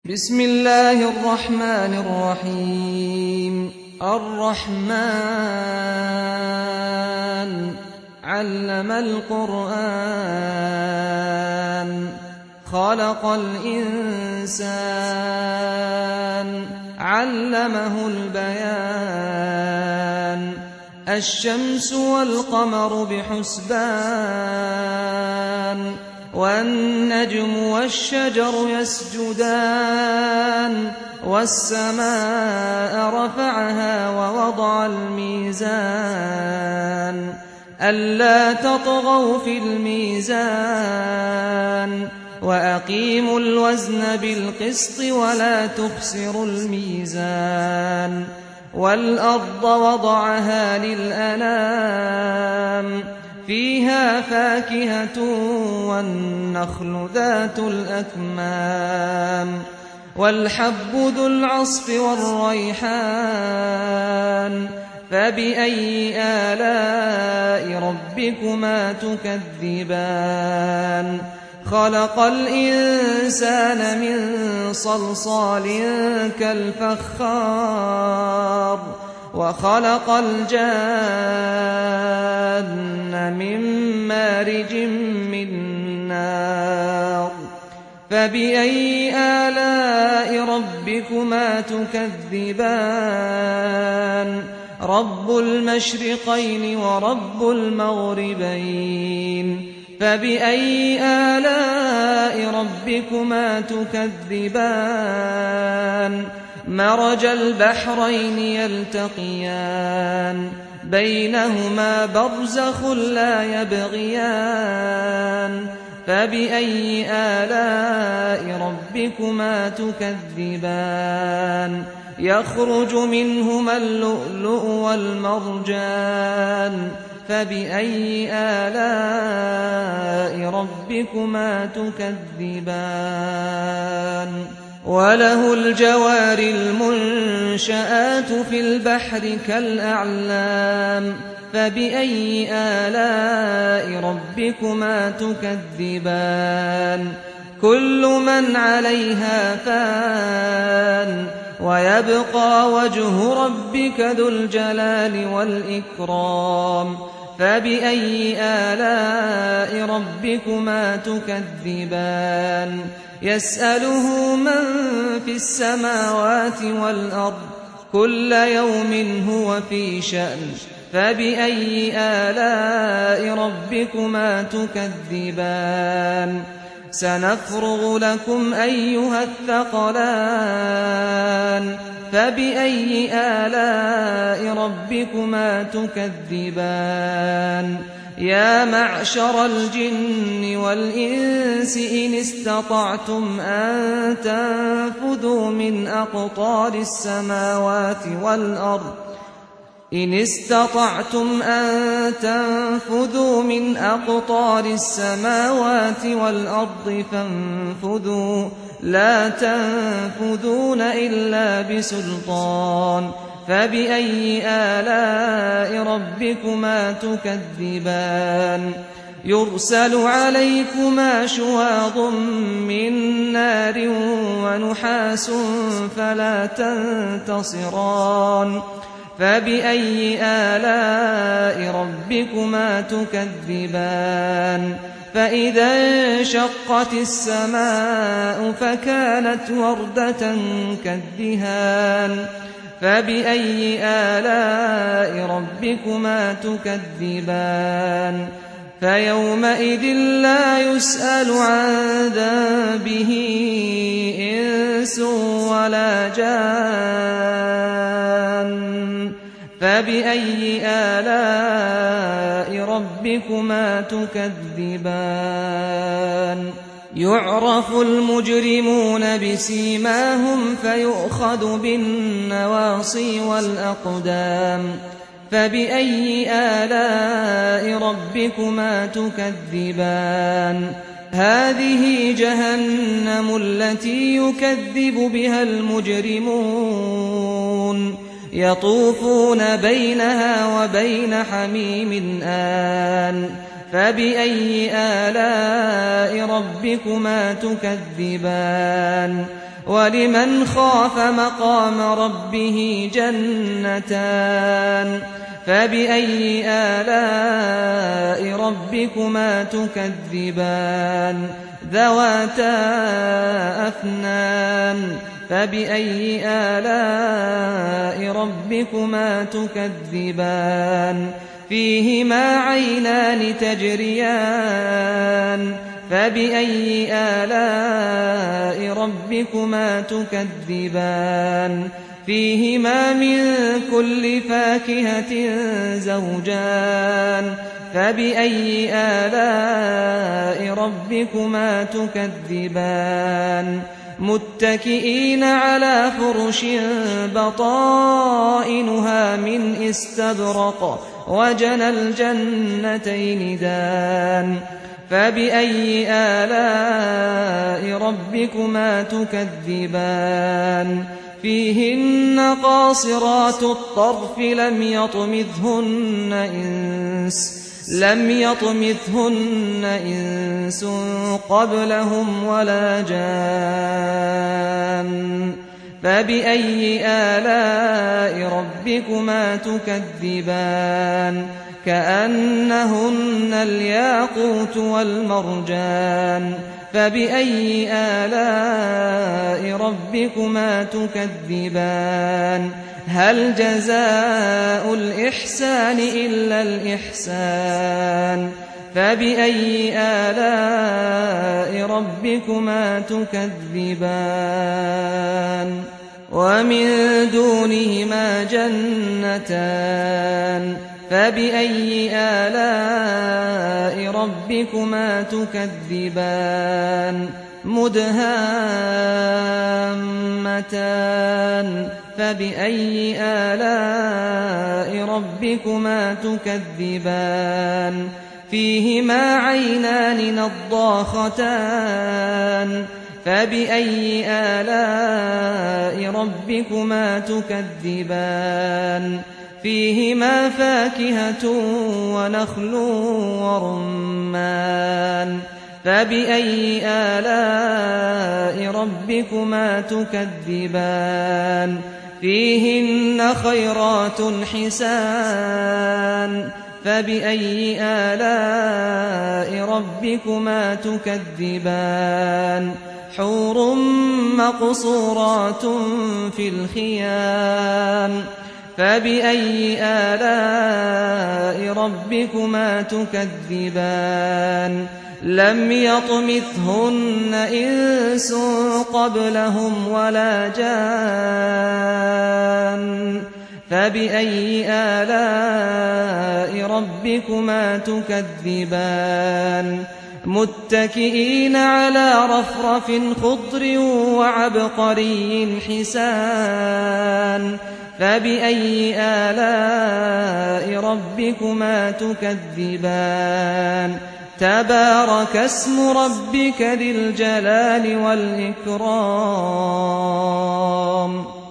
بسم الله الرحمن الرحيم الرحمن علم القرآن خلق الإنسان علمه البيان الشمس والقمر بحسبان والنجم والشجر يسجدان والسماء رفعها ووضع الميزان ألا تطغوا في الميزان وأقيموا الوزن بالقسط ولا تخسروا الميزان والأرض وضعها للأنام فيها فاكهة والنخل ذات الأكمام والحب ذو العصف والريحان فبأي آلاء ربكما تكذبان خلق الإنسان من صلصال كالفخار وخلق الجان من مارج من نار فبأي آلاء ربكما تكذبان رب المشرقين ورب المغربين فبأي آلاء ربكما تكذبان مرج البحرين يلتقيان بينهما برزخ لا يبغيان فبأي آلاء ربكما تكذبان يخرج منهما اللؤلؤ والمرجان فبأي آلاء ربكما تكذبان وله الجوار المنشآت في البحر كالأعلام فبأي آلاء ربكما تكذبان كل من عليها فان ويبقى وجه ربك ذو الجلال والإكرام فبأي آلاء ربكما تكذبان يسأله من في السماوات والأرض كل يوم هو في شأن فبأي آلاء ربكما تكذبان سنفرغ لكم أيها الثقلان فبأي آلاء ربكما تكذبان يا معشر الجن والإنس إن استطعتم أن تنفذوا من أقطار السماوات والأرض إن استطعتم أن تنفذوا من أقطار السماوات والأرض فانفذوا لا تنفذون إلا بسلطان فبأي آلاء ربكما تكذبان يرسل عليكما شواظ من نار ونحاس فلا تنتصران فبأي آلاء ربكما تكذبان فإذا انشقت السماء فكانت وردة كالدهان فبأي آلاء ربكما تكذبان فيومئذ لا يسأل عن ذنبه إنس ولا جان فبأي آلاء ربكما تكذبان يعرف المجرمون بسيماهم فيؤخذ بالنواصي والأقدام فبأي آلاء ربكما تكذبان هذه جهنم التي يكذب بها المجرمون يطوفون بينها وبين حميم آن فبأي آلاء ربكما تكذبان ولمن خاف مقام ربه جنتان فبأي آلاء ربكما تكذبان ذواتا أفنان فبأي آلاء ربكما تكذبان فيهما عينان تجريان فبأي آلاء ربكما تكذبان فيهما من كل فاكهة زوجان فبأي آلاء ربكما تكذبان متكئين على فرش بطائنها من استبرق وجنى الجنتين دان فبأي آلاء ربكما تكذبان فيهن قاصرات الطرف لم يطمثهن إنس قبلهم ولا جان فبأي آلاء ربكما تكذبان كأنهن الياقوت والمرجان فبأي آلاء ربكما تكذبان هل جزاء الإحسان إلا الإحسان فبأي آلاء ربكما تكذبان ومن دونهما جنتان فبأي آلاء ربكما تكذبان مدهامتان فبأي آلاء ربكما تكذبان فيهما عينان نضاختان فبأي آلاء ربكما تكذبان فيهما فاكهة ونخل ورمان فبأي آلاء ربكما تكذبان فيهن خيرات حسان فبأي آلاء ربكما تكذبان حور مقصورات في الخيام فبأي آلاء ربكما تكذبان لم يطمثهن إنس قبلهم ولا جان فبأي آلاء ربكما تكذبان متكئين على رفرف خضر وعبقري حسان فبأي آلاء ربكما تكذبان تبارك اسم ربك ذي الجلال والإكرام